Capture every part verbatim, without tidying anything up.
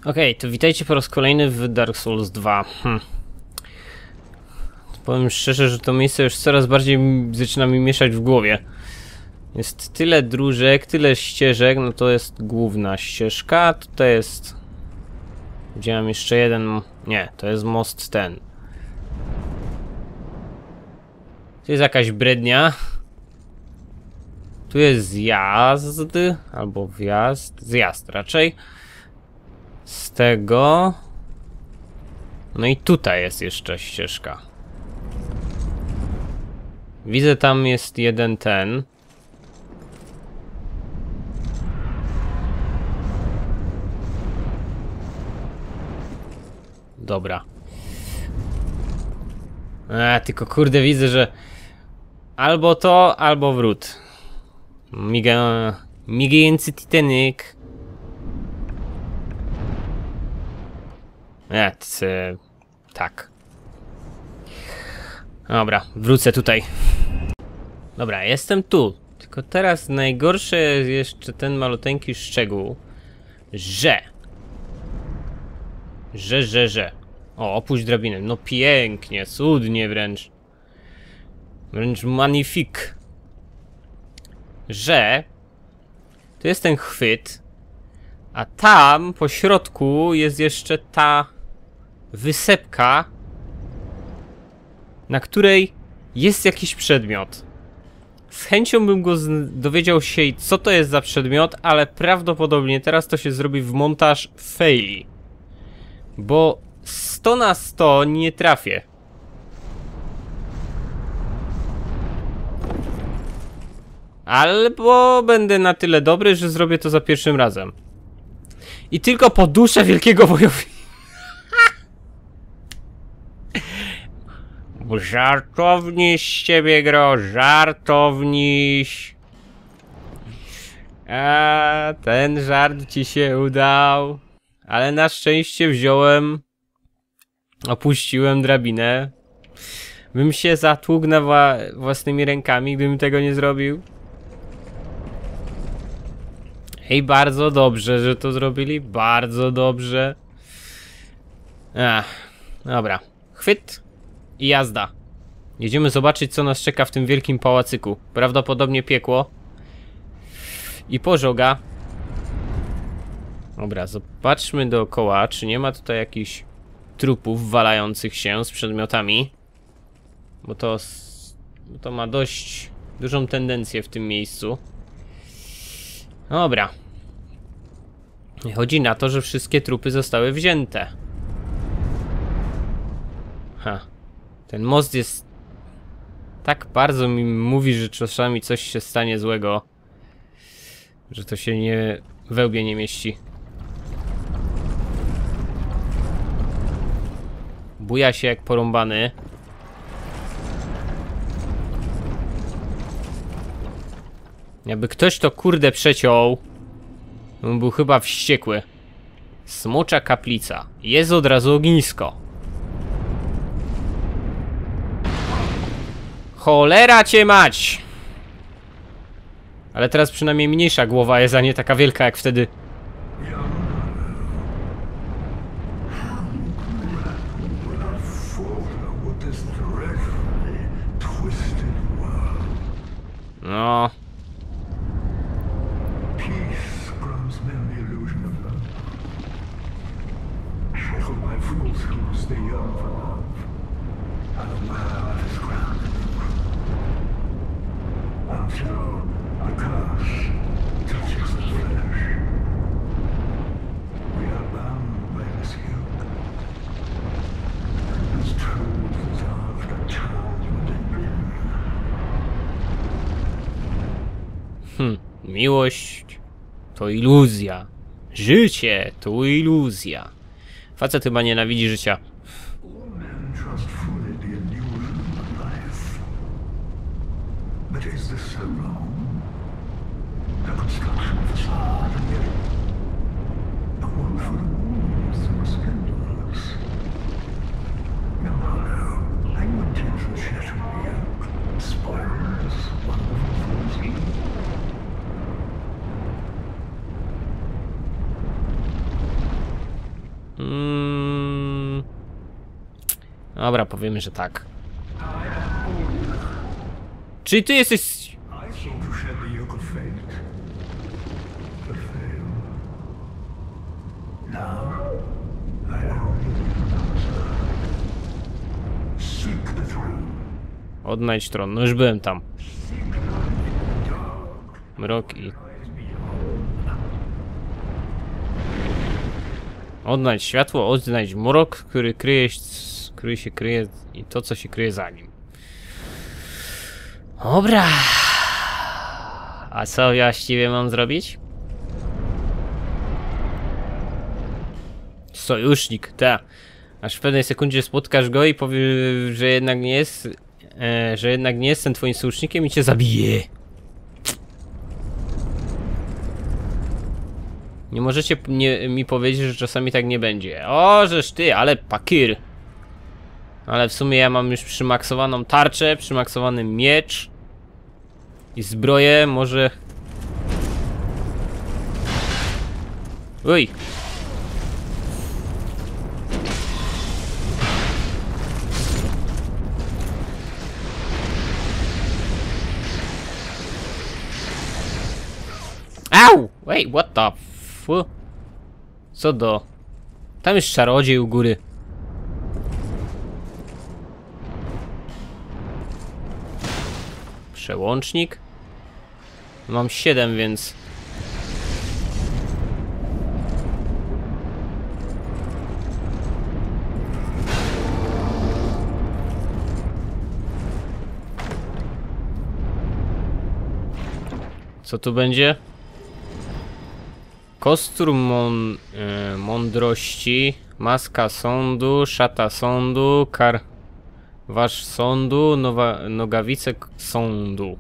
Okej, okay, to witajcie po raz kolejny w Dark Souls dwa. Hm. Powiem szczerze, że to miejsce już coraz bardziej zaczyna mi mieszać w głowie. Jest tyle dróżek, tyle ścieżek, no to jest główna ścieżka, tutaj jest... Widziałem jeszcze jeden... Nie, to jest most ten. Tu jest jakaś brednia. Tu jest zjazd, albo wjazd, zjazd raczej. Z tego... No i tutaj jest jeszcze ścieżka. Widzę, tam jest jeden ten. Dobra. A, tylko kurde widzę, że albo to, albo wrót. Miga... Migający Titanic. Nie, c... tak. Dobra, wrócę tutaj. Dobra, jestem tu. Tylko teraz najgorsze jest jeszcze ten maluteńki szczegół, że... Że, że, że... O, opuść drabinę. No pięknie, cudnie wręcz. Wręcz magnifik. Że... Tu jest ten chwyt. A tam, po środku, jest jeszcze ta... wysepka, na której jest jakiś przedmiot. Z chęcią bym go dowiedział się, co to jest za przedmiot, ale prawdopodobnie teraz to się zrobi w montaż faili. Bo sto na sto nie trafię. Albo będę na tyle dobry, że zrobię to za pierwszym razem. I tylko po duszę wielkiego wojownika. Żartowniś z ciebie, gro, żartowniś. A ten żart ci się udał. Ale na szczęście wziąłem, opuściłem drabinę. Bym się zatłukł na wła własnymi rękami, gdybym tego nie zrobił. Ej, bardzo dobrze, że to zrobili, bardzo dobrze. Ach, dobra, chwyt. I jazda. Jedziemy zobaczyć, co nas czeka w tym wielkim pałacyku. Prawdopodobnie piekło. I pożoga. Dobra, zobaczmy dookoła, czy nie ma tutaj jakichś trupów walających się z przedmiotami. Bo to, bo to ma dość dużą tendencję w tym miejscu. Dobra. Chodzi na to, że wszystkie trupy zostały wzięte. Ha. Ten most jest... Tak bardzo mi mówi, że czasami coś się stanie złego, że to się nie... we łbie nie mieści. Buja się jak porąbany. Jakby ktoś to kurde przeciął, on był chyba wściekły. Smocza kaplica. Jest od razu ognisko. Cholera cię mać! Ale teraz przynajmniej mniejsza głowa jest, a nie taka wielka jak wtedy. No. Hm, miłość to iluzja. Życie to iluzja. Facet chyba nienawidzi życia. Mm. Dobra, powiemy, że tak. Czyli ty jesteś... Odnajdź tron. No już byłem tam. Mrok i... Odnajdź światło, odnajdź mrok, który kryje, który się kryje i to, co się kryje za nim. Dobra. A co właściwie mam zrobić? Sojusznik, tak. Aż w pewnej sekundzie spotkasz go i powie, że jednak nie jest, e, że jednak nie jestem twoim sojusznikiem i cię zabije. Nie możecie nie, mi powiedzieć, że czasami tak nie będzie. O, żeż ty, ale pakir. Ale w sumie ja mam już przymaksowaną tarczę, przymaksowany miecz i zbroję, może... Uj. Au! Wait, what the f... Co do... Tam jest czarodziej u góry. Przełącznik. Mam siedem, więc... Co tu będzie? Kostur mon, e, mądrości, maska sądu, szata sądu, kar... Wasz sądu, nowa, nogawice sądu.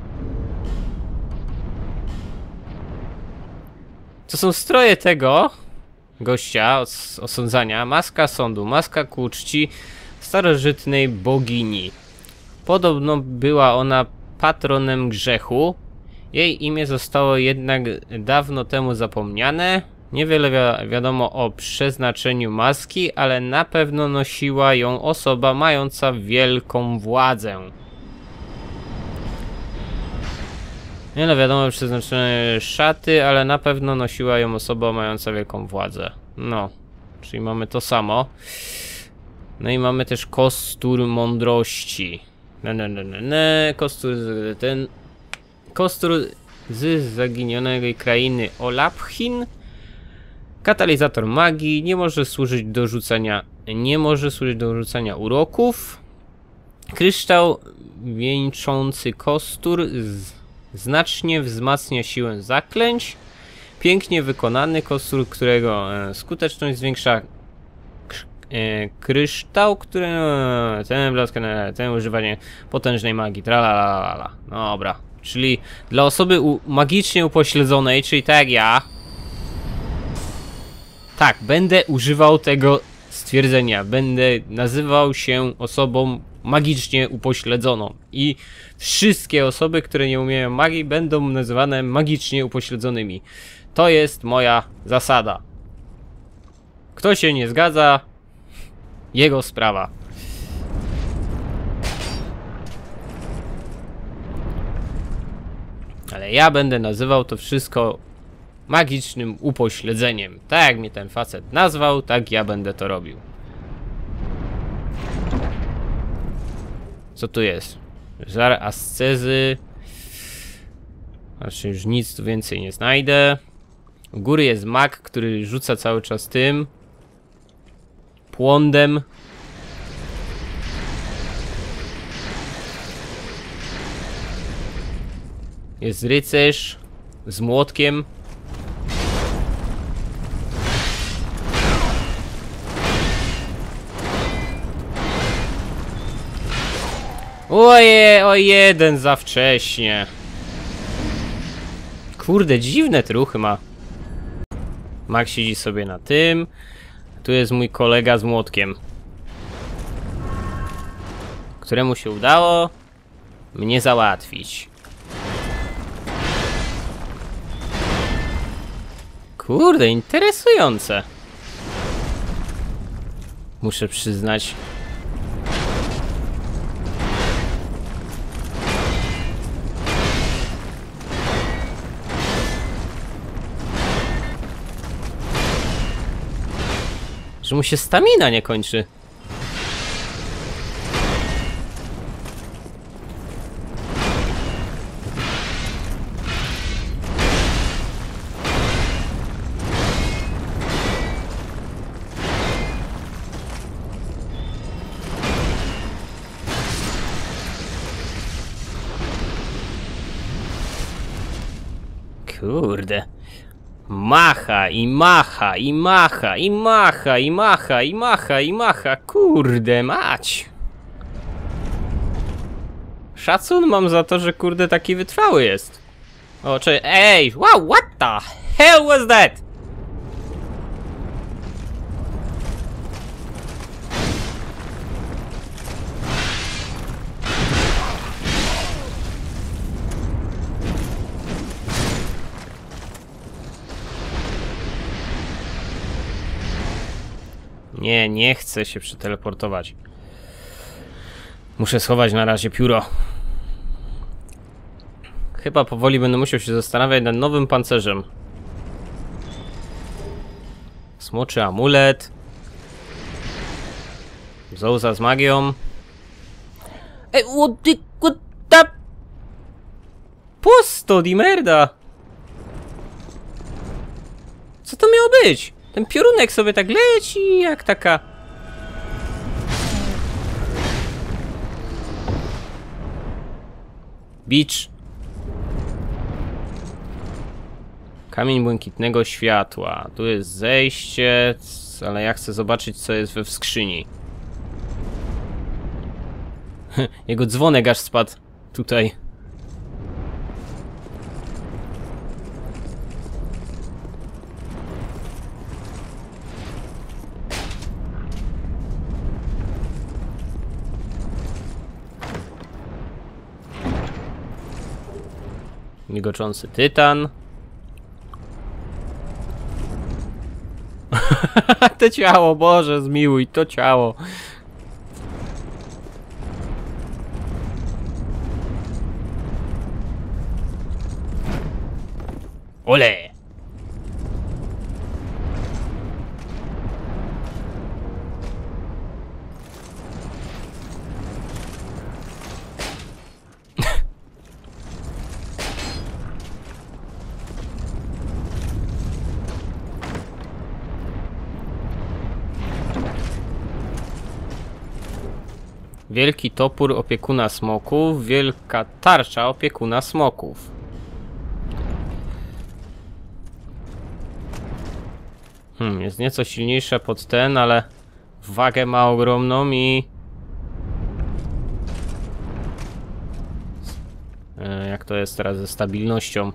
To są stroje tego gościa os, osądzania. Maska sądu, maska ku czci starożytnej bogini. Podobno była ona patronem grzechu. Jej imię zostało jednak dawno temu zapomniane. Niewiele wi wiadomo o przeznaczeniu maski, ale na pewno nosiła ją osoba mająca wielką władzę. Niewiele wiadomo o przeznaczeniu szaty, ale na pewno nosiła ją osoba mająca wielką władzę. No, czyli mamy to samo. No i mamy też kostur mądrości. Ne, ne, ne, ne, ne. Kostur ten... Kostur z zaginionej krainy Olapchin. Katalizator magii, nie może służyć do rzucania, nie może służyć do rzucania uroków. Kryształ wieńczący kostur z, znacznie wzmacnia siłę zaklęć. Pięknie wykonany kostur, którego e, skuteczność zwiększa e, kryształ, który e, ten blask, e, ten używanie potężnej magii. Tralalala. Dobra, czyli dla osoby u, magicznie upośledzonej, czyli tak jak ja. Tak, będę używał tego stwierdzenia. Będę nazywał się osobą magicznie upośledzoną. I wszystkie osoby, które nie umieją magii, będą nazywane magicznie upośledzonymi. To jest moja zasada. Kto się nie zgadza, jego sprawa. Ale ja będę nazywał to wszystko magicznym upośledzeniem. Tak jak mnie ten facet nazwał, tak ja będę to robił. Co tu jest? Żar ascezy. Znaczy już nic tu więcej nie znajdę. U góry jest mag, który rzuca cały czas tym płondem. Jest rycerz z młotkiem. Oje, o jeden za wcześnie. Kurde, dziwne truchy ma. Max siedzi sobie na tym. Tu jest mój kolega z młotkiem, któremu się udało mnie załatwić. Kurde, interesujące. Muszę przyznać. Że mu się stamina nie kończy. Kurde. Macha i macha i macha i macha i macha i macha i macha. Kurde mać. Szacun mam za to, że kurde taki wytrwały jest. O, czy... Ej! Wow, what the hell was that? Nie, nie chcę się przeteleportować. Muszę schować na razie pióro. Chyba powoli będę musiał się zastanawiać nad nowym pancerzem. Smoczy amulet. Zouza z magią. Ej, what the... What the... Pusto di merda! Co to miało być? Ten piorunek sobie tak leci, jak taka... Beach. Kamień błękitnego światła. Tu jest zejście, ale ja chcę zobaczyć, co jest we skrzyni. Jego dzwonek aż spadł tutaj. Migoczący tytan. To ciało, Boże, zmiłuj to ciało. Ole! Wielki topór opiekuna smoków, wielka tarcza opiekuna smoków. Hmm, jest nieco silniejsza pod ten, ale wagę ma ogromną i... E, jak to jest teraz ze stabilnością?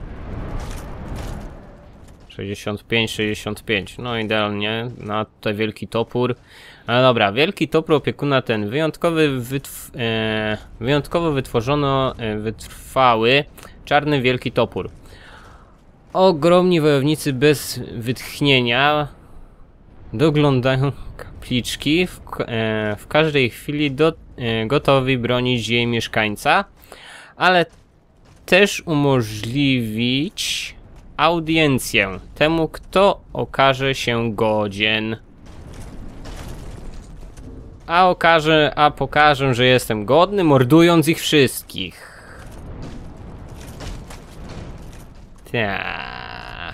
sześćdziesiąt pięć, sześćdziesiąt pięć. No idealnie na tutaj wielki topór. Ale dobra, wielki topór opiekuna ten wyjątkowy wytw e, wyjątkowo wytworzono e, wytrwały czarny wielki topór. Ogromni wojownicy bez wytchnienia doglądają kapliczki w, e, w każdej chwili do, e, gotowi bronić jej mieszkańca, ale też umożliwić audiencję temu, kto okaże się godzien. A okaże, a pokażę, że jestem godny, mordując ich wszystkich. Ta.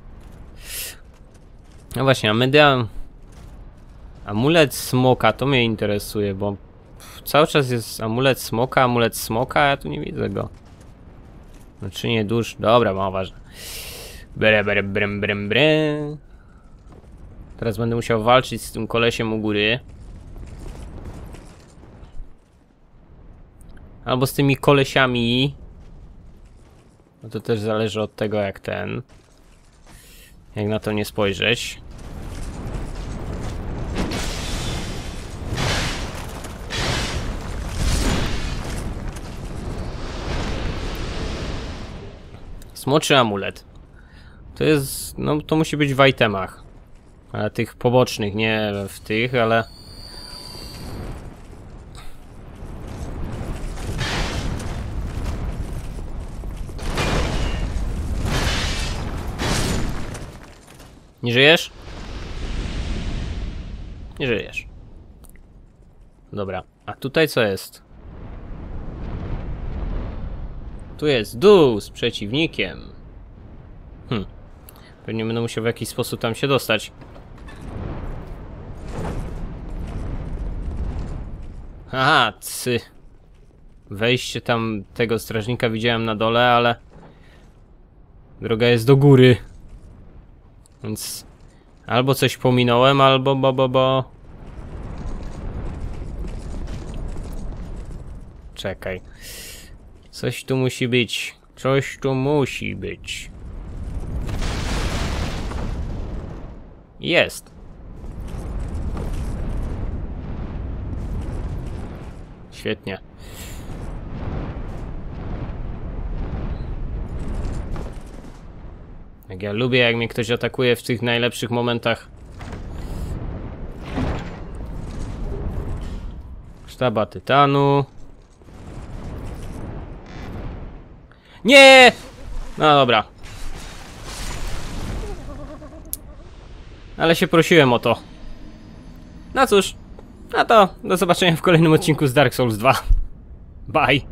No właśnie, a media... Amulet smoka, to mnie interesuje, bo cały czas jest amulet smoka, amulet smoka, a ja tu nie widzę go. Znaczy nie dusz, dobra, ma ważne. Bre, bre, bre, bre, bre. Teraz będę musiał walczyć z tym kolesiem u góry. Albo z tymi kolesiami. No to też zależy od tego, jak ten. Jak na to nie spojrzeć. Smoczy amulet. To jest, no to musi być w itemach. Ale tych pobocznych, nie w tych, ale... Nie żyjesz? Nie żyjesz. Dobra, a tutaj co jest? Tu jest dół z przeciwnikiem. Hm. Pewnie będę musiał w jakiś sposób tam się dostać. Aha, cy. Wejście tam tego strażnika widziałem na dole, ale... droga jest do góry. Więc... albo coś pominąłem, albo bo bo bo... Czekaj. Coś tu musi być. Coś tu musi być. Jest. Świetnie. Jak ja lubię, jak mnie ktoś atakuje w tych najlepszych momentach. Sztaba tytanu. Nie! No dobra. Ale się prosiłem o to. No cóż. No to do zobaczenia w kolejnym odcinku z Dark Souls dwa. Bye.